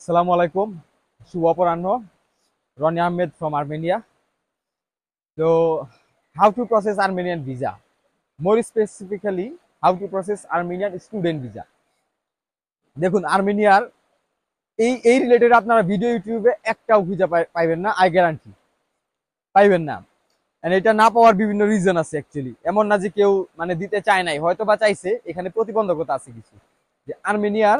Assalamu alaikum. Shubha Poranno, Ronnie Ahmed from Armenia. So, how to process Armenian visa? More specifically, how to process Armenian student visa. দেখুন আর্মেনিয়ার এই related আপনারা video ইউটিউবে একটাও খুঁজে পাইবেন না, আই গ্যারান্টি পাইবেন না। And এটা না পাওয়ার বিভিন্ন রিজন আছে অ্যাকচুয়ালি, এমন না যে কেউ মানে দিতে চায় নাই, হয়তো বা চাইছে, এখানে প্রতিবন্ধকতা আছে কিছু। যে আর্মেনিয়ার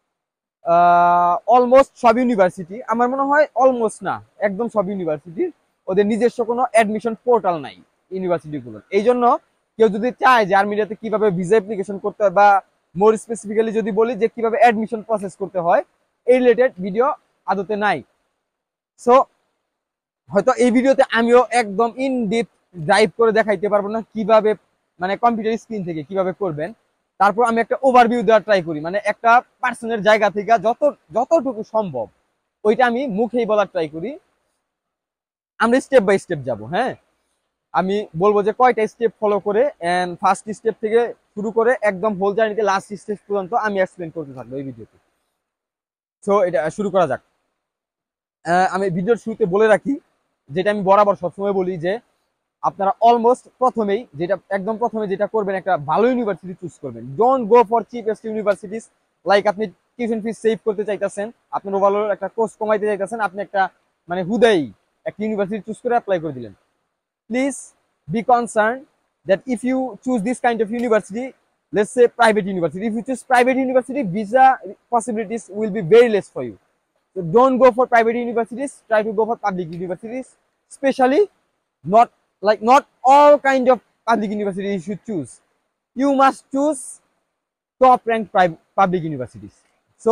অলমোস্ট সব ইউনিভার্সিটি, আমার মনে হয় অলমোস্ট না একদম সব ইউনিভার্সিটির ওদের নিজস্ব কোনো অ্যাডমিশন পোর্টাল নাই ইউনিভার্সিটিগুলোর। এই জন্য কেউ যদি চায় যে আর্মেনিয়াতে কিভাবে ভিসা অ্যাপ্লিকেশন করতে হয়, বা মোর স্পেসিফিক্যালি যদি বলি যে কিভাবে অ্যাডমিশন প্রসেস করতে হয়, এই রিলেটেড ভিডিও আদতে নাই। সো হয়তো এই ভিডিওতে আমিও একদম ইন ডিপ ড্রাইভ করে দেখাইতে পারবো না কিভাবে, মানে কম্পিউটার স্ক্রিন থেকে কিভাবে করবেন। তারপর আমি একটা ওভারভিউ দেওয়ার ট্রাই করি, মানে একটা পার্সনের জায়গা থেকে যতটুকু সম্ভব ওইটা আমি মুখেই বলার ট্রাই করি। আমরা স্টেপ বাই স্টেপ যাব। হ্যাঁ, আমি বলবো যে কয়টা স্টেপ ফলো করে, এন্ড ফার্স্ট স্টেপ থেকে শুরু করে একদম হোল জার্নিতে লাস্ট স্টেপ পর্যন্ত আমি এক্সপ্লেন করতে থাকবো এই ভিডিওতে। সো এটা শুরু করা যাক। আমি ভিডিওর শুরুতে বলে রাখি, যেটা আমি বরাবর সবসময় বলি, যে আপনারা অলমোস্ট প্রথমেই একদম প্রথমে যেটা করবেন, একটা ভালো ইউনিভার্সিটি চুজ করবেন। Don't go for cheapest universities. Like আপনি টিউশন ফিস সেভ করতে চাইতেছেন, আপনার ওভারঅল একটা কোর্স কমাইতে চাইতেছেন, আপনি একটা মানে হুদাই একটা ইউনিভার্সিটি চুজ করে অ্যাপ্লাই করে দিলেন। Please be concern that if you choose this kind of university, let's say private university, if you choose private university, visa possibilities will be very less for you. So don't go for private universities, try to go for public universities, especially not not all kind of public universities you should choose. You must choose top ranked public universities. So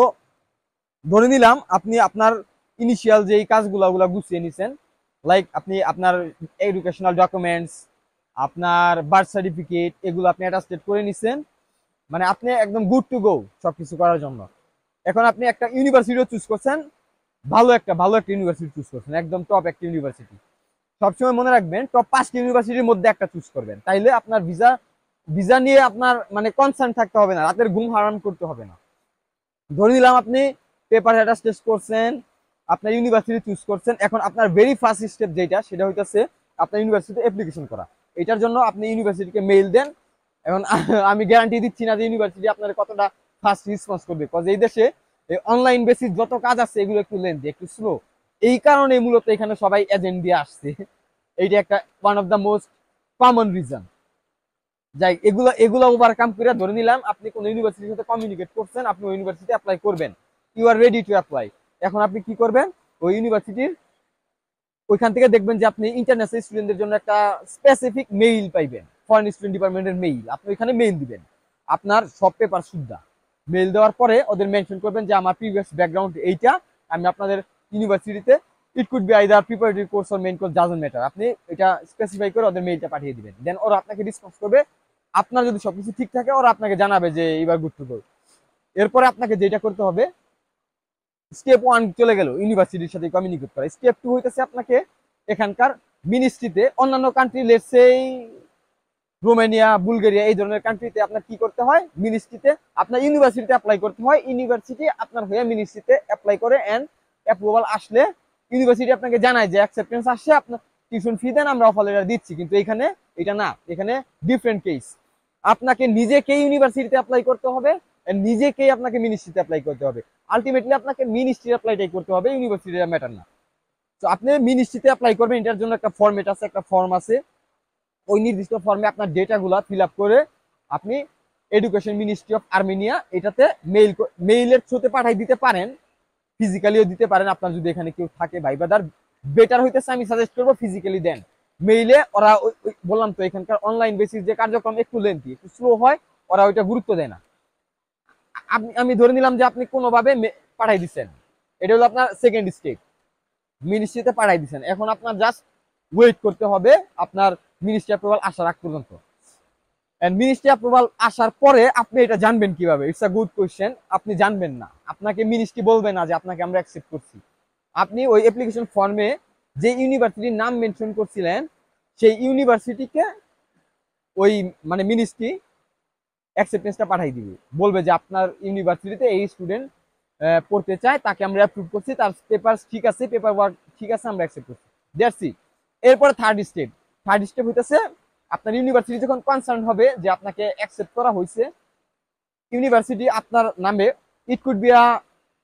ধরে নিলাম আপনি আপনার initial যে কাজগুলো গুছিয়ে নিছেন, like আপনি আপনার এডুকেশনাল ডকুমেন্টস, আপনার বার্থ সার্টিফিকেট, এগুলো আপনি অ্যাটাস্টেড করে নিছেন, মানে আপনি একদম গুড টু গো সবকিছু করার জন্য। এখন আপনি একটা ইউনিভার্সিটিও চুজ করছেন, ভালো একটা ইউনিভার্সিটি চুজ করছেন, একদম টপ একটা ইউনিভার্সিটি। সবসময় মনে রাখবেন টপ 5টি ইউনিভার্সিটির মধ্যে একটা চুজ করবেন, তাইলে আপনার ভিসা নিয়ে আপনার মানে কনসার্ন থাকতে হবে না, রাতের ঘুম হারাম করতে হবে না। ধরে নিলাম আপনি পেপার অ্যাটাস্টেড করছেন, আপনার ইউনিভার্সিটি চুজ করছেন, এখন আপনার ভেরি ফার্স্ট স্টেপ যেটা, সেটা হইতেছে আপনার ইউনিভার্সিটি অ্যাপ্লিকেশন করা। এটার জন্য আপনি ইউনিভার্সিটিকে মেইল দেন। এখন আমি গ্যারান্টি দিচ্ছি না যে ইউনিভার্সিটি আপনার কতটা ফাস্ট রেসপন্স করবে, কজ এই দেশে অনলাইন বেসিস যত কাজ আছে এগুলো একটু লেন্থি, একটু স্লো। এই কারণে মূলত এখানে সবাই এজেন্ট দিয়ে আসছে। এইটা একটা one of the most common reason. যাই, এগুলো ওভারকাম করে ধরে নিলাম আপনি কোন ইউনিভার্সিটির সাথে কমিউনিকেট করছেন, আপনি ওই ইউনিভার্সিটি অ্যাপ্লাই করবেন, you are ready to apply. এখন আপনি কি করবেন, ওই ইউনিভার্সিটির ওইখান থেকে দেখবেন যে আপনি ইন্টারন্যাশনাল স্টুডেন্টদের জন্য একটা স্পেসিফিক মেইল পাইবেন, ফরেন স্টুডেন্ট ডিপার্টমেন্টের মেইল। আপনি ওইখানে মেইল দিবেন আপনার সব পেপার সুদ্ধা। মেইল দেওয়ার পরে ওদের মেনশন করবেন যে আমার প্রিভিয়াস ব্যাকগ্রাউন্ড এইটা, আমি আপনাদের ইউনিভার্সিটিতে it could be either preparatory course or main course, doesn't matter, আপনি এটা স্পেসিফাই করে ওদের মেইলটা পাঠিয়ে দিবেন। দেন ওরা আপনাকে রেসপন্স করবে, আপনার যদি সবকিছু ঠিক থাকে ওরা আপনাকে জানাবে যে এবার গুড টু গো। এরপরে আপনাকে যেটা করতে হবে, স্টেপ 1 চলে গেল ইউনিভার্সিটির সাথে কমিউনিকেট করা। স্টেপ 2 হইতেছে আপনাকে এখানকার মিনিস্ট্রিতে, অন্যান্য country let's say Romania, Bulgaria, এই ধরনের কান্ট্রিতে আপনার কি করতে হয়, মিনিস্ট্রিতে আপনার ইউনিভার্সিটিতে অ্যাপ্লাই করতে হয়। ইউনিভার্সিটি আপনার হয়ে মিনিস্ট্রিতে অ্যাপ্লাই করে, এন্ড অ্যাপ্রুভাল আসলে ইউনিভার্সিটি আপনাকে জানায় যে অ্যাকসেপ্টেন্স আসছে, আপনার টিউশন ফি দেন, আমরা অফার লেটার দিচ্ছি। কিন্তু এখানে এটা না, এখানে ডিফারেন্ট কেস। আপনাকে নিজেকে ইউনিভার্সিটিতে অ্যাপ্লাই করতে হবে, নিজেকেই আপনাকে মিনিস্ট্রিতে অ্যাপ্লাই করতে হবে। আলটিমেটলি আপনাকে মিনিস্ট্রি অ্যাপ্লাইটাই করতে হবে, ইউনিভার্সিটির ম্যাটার না। তো আপনি মিনিস্ট্রিতে অ্যাপ্লাই করবেন, এটার জন্য একটা ফর্মেট আছে, একটা ফর্ম আছে। ওই নির্দিষ্ট ফর্মে আপনার ডেটাগুলো ফিল আপ করে আপনি এডুকেশন মিনিস্ট্রি অফ আর্মেনিয়া এটাতে মেইলের থ্রুতে পাঠাই দিতে পারেন, ফিজিক্যালিও দিতে পারেন। আপনার যদি এখানে কেউ থাকে ভাই ব্রাদার, বেটার হইতেছে আমি সাজেস্ট করবো ফিজিক্যালি দেন। মেইলে ওরা বললাম তো এখানকার অনলাইন বেসিস যে কার্যক্রম একটু লেন্থি, একটু স্লো হয়, ওরা ওইটা গুরুত্ব দেয় না। আমি ধরে নিলাম যে আপনি কোনোভাবে পাঠাই দিচ্ছেন, এটা হলো আপনার সেকেন্ড স্টেপ, মিনিস্ট্রিতে পাঠাই দিচ্ছেন। এখন আপনার জাস্ট ওয়েট করতে হবে আপনার মিনিস্ট্রি অ্যাপ্রুভাল আসার আগ পর্যন্ত। এন্ড মিনিস্ট্রি অ্যাপ্রুভাল আসার পরে আপনি এটা জানবেন কিভাবে, ইটস আ গুড কোয়েশ্চেন। আপনি জানবেন না, আপনাকে মিনিস্ট্রি বলবে না যে আপনাকে আমরা অ্যাকসেপ্ট করছি। আপনি ওই অ্যাপ্লিকেশন ফর্মে যে ইউনিভার্সিটির নাম মেনশন করছিলেন, সেই ইউনিভার্সিটিকে ওই মানে মিনিস্ট্রি অ্যাকসেপ্টেন্সটা পাঠাই দিবে, বলবে যে আপনার ইউনিভার্সিটিতে এই স্টুডেন্ট পড়তে চায় তাকে আমরা অ্যাপ্রুভ করছি, তার পেপার ঠিক আছে, পেপার ওয়ার্ক ঠিক আছে, আমরা অ্যাকসেপ্ট করছি। That's it. এরপরে থার্ড স্টেপ হইতেছে আপনার ইউনিভার্সিটি যখন কনসার্ন হবে যে আপনাকে অ্যাকসেপ্ট করা হয়েছে, ইউনিভার্সিটি আপনার নামে it could be a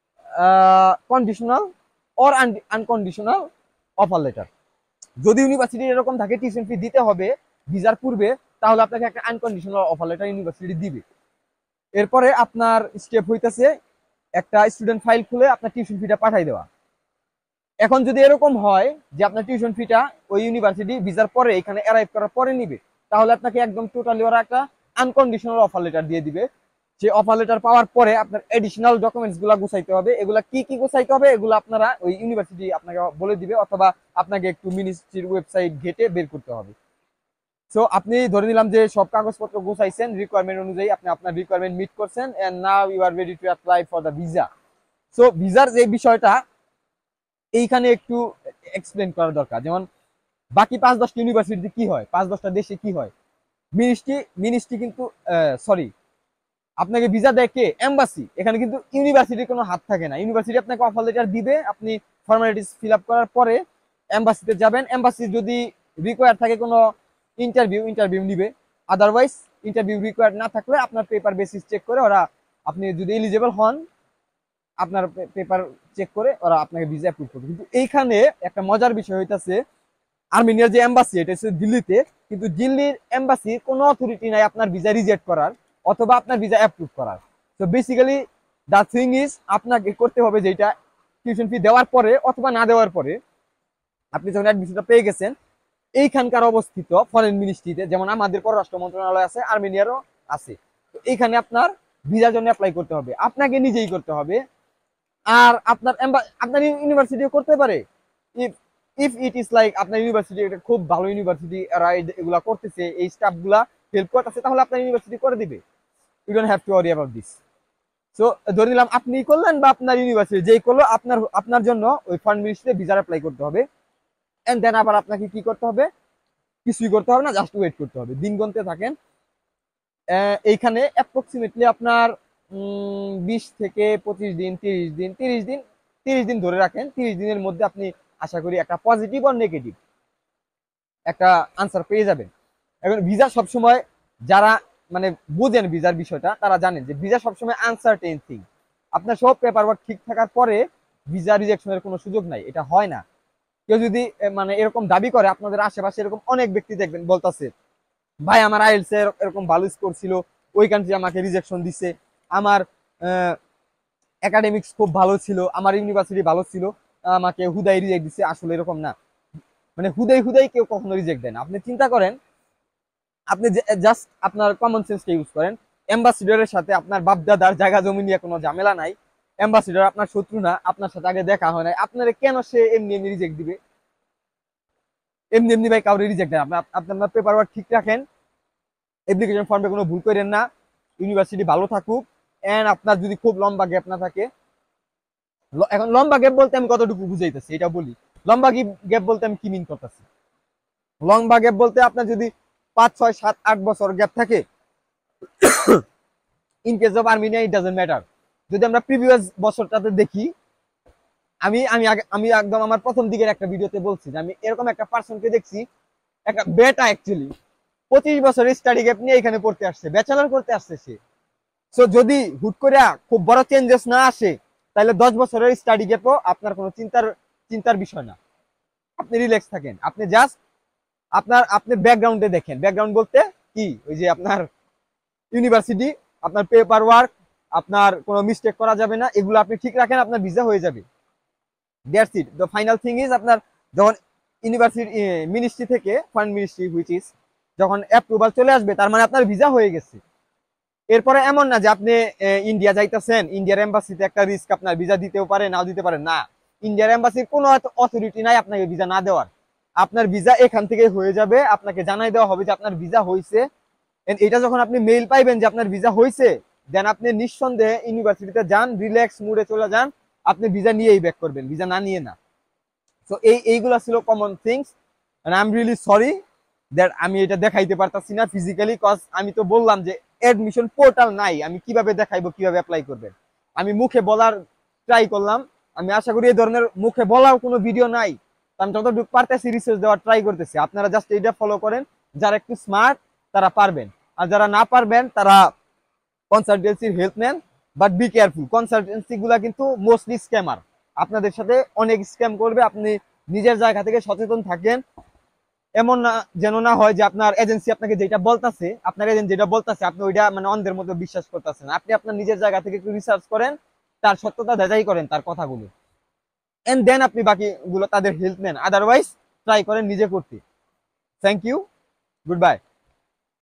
conditional or unconditional offer letter. যদি ইউনিভার্সিটি এরকম থাকে টিউশন ফি দিতে হবে ভিসার পূর্বে, তাহলে আপনাকে একটা আনকন্ডিশনাল অফার লেটার ইউনিভার্সিটি দিবে। এরপরে আপনার স্টেপ হইতেছে একটা স্টুডেন্ট ফাইল খুলে আপনার টিউশন ফিটা পাঠাই দেওয়া। এখন যদি এরকম হয় যে আপনার টিউশন ফিটা ওই ইউনিভার্সিটি ভিসার পরে এখানে অ্যারাইভ করার পরে নিবে, তাহলে আপনাকে একদম টোটালি ওরা একটা আনকন্ডিশনাল অফার লেটার দিয়ে দিবে। সেই অফার লেটার পাওয়ার পরে আপনার এডিশনাল ডকুমেন্টস গুলা গুছাইতে হবে। এগুলা কি কি গুছাইতে হবে এগুলো আপনারা ওই ইউনিভার্সিটি আপনাকে বলে দিবে, অথবা আপনাকে একটু মিনিস্ট্রির ওয়েবসাইট ঘেটে বের করতে হবে। সো আপনি ধরে নিলাম যে সব কাগজপত্র গুছাইছেন রিকোয়ারমেন্ট অনুযায়ী, আপনি আপনার রিকোয়ারমেন্ট মিট করছেন, and now you are ready to apply for the visa. So ভিসার যে বিষয়টা এইখানে একটু এক্সপ্লেন করা দরকার। যেমন বাকি 5-10টা ইউনিভার্সিটিতে কি হয়, 5-10টা দেশে কি হয়, মিনিস্ট্রি কিন্তু সরি, আপনাকে ভিসা দেয় কে? এম্বাসি। এখানে কিন্তু ইউনিভার্সিটির কোনো হাত থাকে না। ইউনিভার্সিটি আপনাকে অফার লেটার দিবে, আপনি ফর্মালিটিস ফিল আপ করার পরে এম্বাসিতে যাবেন। এম্বাসি যদি রিকোয়ার থাকে কোনো ইন্টারভিউ নিবে, আদারওয়াইজ ইন্টারভিউ রিকোয়ার না থাকলে আপনার পেপার বেসিস চেক করে ওরা, আপনি যদি এলিজেবল হন আপনার পেপার চেক করে ওরা আপনাকে ভিসা অ্যাপ্রুভ করবে। কিন্তু এইখানে একটা মজার বিষয় হইতাছে, আর্মেনিয়ার যে এম্বাসি এটা হচ্ছে দিল্লিতে, কিন্তু দিল্লির এম্বাসির কোনো অথরিটি নাই আপনার ভিসা রিজেক্ট করার অথবা আপনার ভিসা অ্যাপ্রুভ করার। তো বেসিক্যালি দ্য থিং ইজ আপনাকে করতে হবে যেটা, টিউশন ফি দেওয়ার পরে অথবা না দেওয়ার পরে আপনি যখন অ্যাডমিশনটা পেয়ে গেছেন, এইখানকার অবস্থিত ফরেন মিনিস্ট্রিতে, যেমন আমাদের পররাষ্ট্র মন্ত্রণালয় আছে, আর্মেনিয়ারও আছে, তো এইখানে আপনার ভিসার জন্য অ্যাপ্লাই করতে হবে, আপনাকে নিজেই করতে হবে। আর আপনার ইউনিভার্সিটিও করতে পারে। If if it is like আপনার ইউনিভার্সিটি এটা খুব ভালো ইউনিভার্সিটি, এরা এগুলা করতেছে, এই স্টাফগুলা হেল্প করতেছে, তাহলে আপনার ইউনিভার্সিটি করে দিবে। You don't have to worry about this. So ধরে নিলাম আপনি করলেন বা আপনার ইউনিভার্সিটি যেই করলো, আপনার জন্য ওই ফরেন মিনিস্ট্রিতে ভিসা অ্যাপ্লাই করতে হবে। এন্ড দেন আবার আপনাকে কি করতে হবে? কিছুই করতে হবে না, জাস্ট ওয়েট করতে হবে। দিন গুনতে থাকেন। এইখানে অ্যাপ্রক্সিমেটলি আপনার 20 থেকে 25 দিন, 30 দিন ধরে রাখেন। 30 দিনের মধ্যে আপনি আশা করি একটা পজিটিভ আর নেগেটিভ একটা আনসার পেয়ে যাবেন। এখন ভিসা সবসময় যারা মানে বুঝেন ভিসার বিষয়টা, তারা জানেন যে ভিসা সবসময় আনসার্টেন থিং। আপনার সব পেপার ওয়ার্ক ঠিক থাকার পরে ভিসা রিজেকশনের কোনো সুযোগ নাই, এটা হয় না। কেউ যদি মানে এরকম দাবি করে, আপনাদের আশেপাশে এরকম অনেক ব্যক্তি দেখবেন বলতেছে, ভাই আমার আইএলটিএস এরকম ভালো স্কোর ছিল, ওই কান্ট্রি আমাকে রিজেকশন দিছে, আমার একাডেমিক্স খুব ভালো ছিল, আমার ইউনিভার্সিটি ভালো ছিল, আমাকে হুদাই রিজেক্ট দিছে। আসলে এরকম না, মানে হুদাই কেউ কখনো রিজেক্ট দেয় না। আপনি চিন্তা করেন, আপনি জাস্ট আপনার কমন সেন্সটা ইউজ করেন। অ্যাম্বাসিডরের সাথে আপনার বাপদাদার জায়গা জমি নিয়ে কোনো ঝামেলা নাই, অ্যাম্বাসিডর আপনার শত্রু না, আপনার সাথে আগে দেখা হয় নাই, আপনার কেন সে এমনি এমনি রিজেক্ট দিবে? এমনি ভাই কাউরে রিজেক্ট দেন। আপনার পেপার ওয়ার্ক ঠিক রাখেন, অ্যাপ্লিকেশন ফর্মে কোনো ভুল করেন না, ইউনিভার্সিটি ভালো থাকুক, এন্ড আপনার যদি খুব লম্বা গ্যাপ না থাকে। এখন লম্বা গ্যাপ বলতে আমি কতটুকু বুঝাইতেছি এটা বলি। লম্বা গ্যাপ বলতে আমি কি মিন করতেছি? লম্বা গ্যাপ বলতে আপনার যদি 5, 6, 7, 8 বছর গ্যাপ থাকে, in case of Armenia it doesn't matter. যদি আমরা প্রিভিয়াস বছরটাতে দেখি, আমি একদম আমার প্রথম দিকের একটা ভিডিওতে বলছি যে আমি এরকম একটা পার্সনকে দেখছি, একটা বেটা অ্যাকচুয়ালি 25 বছরের স্টাডি গ্যাপ নিয়ে এখানে পড়তে আসছে, ব্যাচেলর করতে আসছে সে। সো যদি হুট করে খুব বড় চেঞ্জেস না আসে, তাহলে 10 বছরের স্টাডি গ্যাপও আপনার কোনো চিন্তার বিষয় না। আপনি রিল্যাক্স থাকেন, আপনি জাস্ট আপনি ব্যাকগ্রাউন্ডে দেখেন। ব্যাকগ্রাউন্ড বলতে কি, ওই যে আপনার ইউনিভার্সিটি, আপনার পেপার ওয়ার্ক, আপনার কোনো মিস্টেক করা যাবে না, এগুলো আপনি ঠিক রাখেন, আপনার ভিসা হয়ে যাবে। That's it. The final thing is, আপনার যখন ইউনিভার্সিটি মিনিস্ট্রি থেকে, ফরেন মিনিস্ট্রি হুইচ ইজ, যখন অ্যাপ্রুভাল চলে আসবে, তার মানে আপনার ভিসা হয়ে গেছে। এরপরে এমন না যে আপনি ইন্ডিয়া যাইতেছেন, ইন্ডিয়ার এম্বাসিতে একটা রিস্ক, আপনার ভিসা দিতেও পারে নাও দিতে পারে না। ইন্ডিয়ার এম্বাসির কোনো অথরিটি নাই আপনাকে ভিসা না দেওয়ার। আপনার ভিসা এখান থেকে হয়ে যাবে, আপনাকে জানাই দেওয়া হবে যে আপনার ভিসা হয়েছে। এটা যখন আপনি মেইল পাইবেন যে আপনার ভিসা হয়েছে, দেন আপনি নিঃসন্দেহে ইউনিভার্সিটিতে যান, রিল্যাক্স মুডে চলে যান, আপনি ভিসা নিয়েই ব্যাক করবেন, ভিসা না নিয়ে না। সো এইগুলা ছিল common things. I am really sorry that আমি এটা দেখাইতে পারতাছি না ফিজিক্যালি, কজ আমি তো বললাম যে অ্যাডমিশন পোর্টাল নাই, আমি কিভাবে দেখাইবো, কিভাবে অ্যাপ্লাই করবেন। আমি মুখে বলার ট্রাই করলাম। আমি আশা করি এই ধরনের মুখে বলাও কোনো ভিডিও নাই, আমি যতটুকু পারতেছি রিসার্চ দেওয়ার ট্রাই করতেছি। আপনারা জাস্ট এইটা ফলো করেন, যারা একটু স্মার্ট তারা পারবেন, আর যারা না পারবেন তারা কনসালটেন্সির হেল্প নেন। বাট বি কেয়ারফুল, কনসালটেন্সি গুলা কিন্তু মোস্টলি স্ক্যামার, আপনাদের সাথে অনেক স্ক্যাম করবে। আপনি নিজের জায়গা থেকে সচেতন থাকেন, এমন না যেন না হয় যে আপনার এজেন্সি আপনাকে যেটা বলতাছে, আপনার এজেন্ট যেটা বলতাছে আপনি ওইটা মানে অন্ধের মতো বিশ্বাস করতেছেন। আপনি আপনার নিজের জায়গা থেকে একটু রিসার্চ করেন, তার সত্যতা যাচাই করেন তার কথাগুলো, এন্ড দেন আপনি বাকিগুলো তাদের হেল্প নেন। আদারওয়াইজ ট্রাই করেন নিজে করতে। Thank you, good by.